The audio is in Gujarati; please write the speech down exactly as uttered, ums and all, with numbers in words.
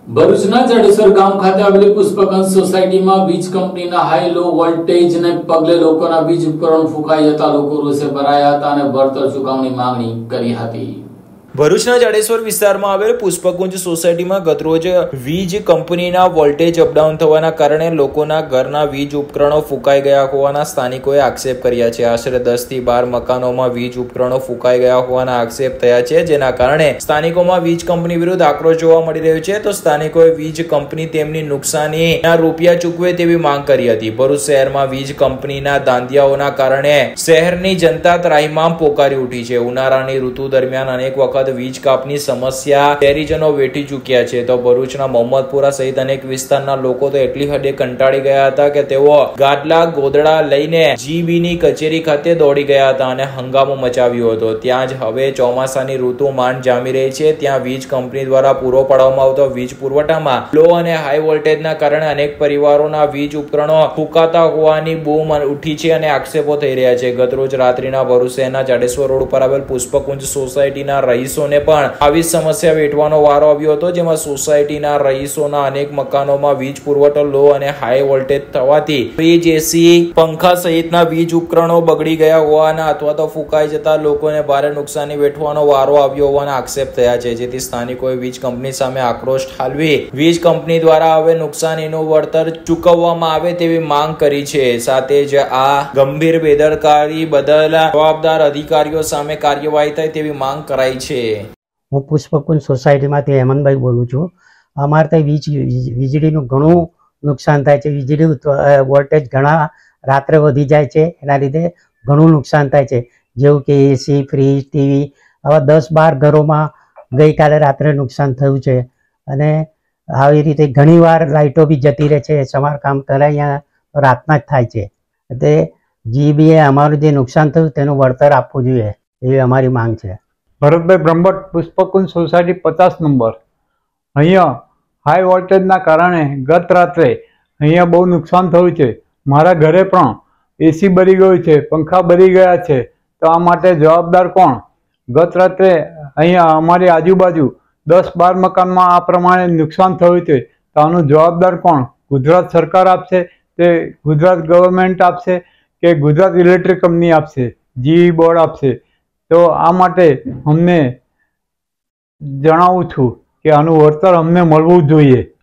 ભરૂચના જાડેશ્વર ગામ ખાતે આવેલી પુષ્પગંજ સોસાયટીમાં વીજ કંપનીના હાઈ લો વોલ્ટેજને પગલે લોકોના વીજ ઉપકરણ ફૂંકાઈ જતા લોકો રોષે ભરાયા હતા અને વળતર ચૂકવણી માંગણી કરી હતી। ભરૂચના જાડેશ્વર વિસ્તારમાં આવેલ પુષ્પકુંજ સોસાયટીમાં ગતરોજ વીજ કંપનીના વોલ્ટેજ અપડાઉન થવાના કારણે લોકોના ઘરના વીજ ઉપકરણો ફૂંકાઈ ગયા હોવાના સ્થાનિકોએ આક્ષેપ કર્યા છે। આશરે દસ થી બાર મકાનોમાં વીજ ઉપકરણો ફૂંકાઈ ગયા હોવાના આક્ષેપ થયા છે, જેના કારણે સ્થાનિકોમાં વીજ કંપની વિરુદ્ધ આક્રોશ જોવા મળી રહ્યો છે। તો સ્થાનિકોએ વીજ કંપની તેમની નુકસાનીના રૂપિયા ચૂકવે તેવી માંગ કરી હતી। ભરૂચ શહેરમાં વીજ કંપનીના દાંધિયાઓના કારણે શહેરની જનતા ત્રાહિમામ પોકારી ઉઠી છે। ઉનાળાની ઋતુ દરમિયાન અનેક વખત વીજ કાપની સમસ્યા શહેરીજનો વેઠી ચૂક્યા છે। તો ભરૂચના મોહમ્મદપુરા સહિત અનેક વિસ્તારના લોકો તો એટલી હદે કંટાળી ગયા હતા કે તેઓ ગાદલા ગોદડા લઈને જીબી ની કચેરી ખાતે દોડી ગયા હતા અને હંગામો મચાવ્યો હતો। ત્યાં જ હવે ચોમાસાની ઋતુ માંડ જામી રહી છે, ત્યાં વીજ કંપની દ્વારા પૂરો પાડવામાં આવતો વીજ પુરવઠામાં લો અને હાઈ વોલ્ટેજના કારણે અનેક પરિવારોના વીજ ઉપકરણો ફૂંકાતા હોવાની બૂમ ઉઠી છે અને આક્ષેપો થઈ રહ્યા છે। ગતરોજ રાત્રિના ભરૂચ શહેરના જાડેશ્વર રોડ પર આવેલ પુષ્પકુંજ સોસાયટીના રહીશો ને પણ આવી સમસ્યા વેઠવાનો વારો આવ્યો હતો, જેમાં સોસાયટીના રહીશોના અનેક મકાનોમાં વીજ પુરવઠો લો અને હાઈ વોલ્ટેજ થવાથી ફ્રીજ, એસી, પંખા સહિતના વીજ ઉપકરણો બગડી ગયા હોવાના અથવા તો ફૂંકાઈ જતા લોકોને ભારે નુકસાની વેઠવાનો વારો આવ્યો હોવાના આક્ષેપ થયા છે, જેથી સ્થાનિકોએ વીજ કંપની સામે આક્રોશ ઠાલવી વીજ કંપની દ્વારા હવે નુકસાનીનું વળતર ચૂકવવામાં આવે તેવી માંગ કરી છે। સાથે જ આ ગંભીર બેદરકારી બદલ જવાબદાર અધિકારીઓ સામે કાર્યવાહી થાય તેવી માંગ કરાઈ છે। હું પુષ્પકુંજ સોસાયટીમાંથી હેમંતભાઈ બોલું છું। અમારે ત્યાં વીજ વીજળીનું ઘણું નુકસાન થાય છે। વીજળી વોલ્ટેજ ઘણા રાત્રે વધી જાય છે, એના લીધે ઘણું નુકસાન થાય છે, જેવું કે એસી, ફ્રીજ, ટીવી આવા દસ બાર ઘરોમાં ગઈકાલે રાત્રે નુકસાન થયું છે અને આવી રીતે ઘણી વાર લાઇટો બી જતી રહે છે। સમારકામ કરે અહીંયા રાતના જ થાય છે, એટલે જીબીએ અમારું જે નુકસાન થયું તેનું વળતર આપવું જોઈએ એવી અમારી માંગ છે। ભરતભાઈ બ્રહ્મભટ્ટ, પુષ્પકુંજ સોસાયટી પચાસ નંબર। અહીંયા હાઈ વોલ્ટેજના કારણે ગત રાત્રે અહીંયા બહુ નુકસાન થયું છે। મારા ઘરે પણ એસી બળી ગયું છે, પંખા બળી ગયા છે, તો આ માટે જવાબદાર કોણ? ગત રાત્રે અહીંયા અમારી આજુબાજુ દસ બાર મકાનમાં આ પ્રમાણે નુકસાન થયું છે, તો આનું જવાબદાર કોણ? ગુજરાત સરકાર આપશે, તે ગુજરાત ગવર્મેન્ટ આપશે કે ગુજરાત ઇલેક્ટ્રિક કંપની આપશે, જીઈ બોર્ડ આપશે? તો આ માટે અમને જણાવું છું કે આનું વળતર અમને મળવું જોઈએ।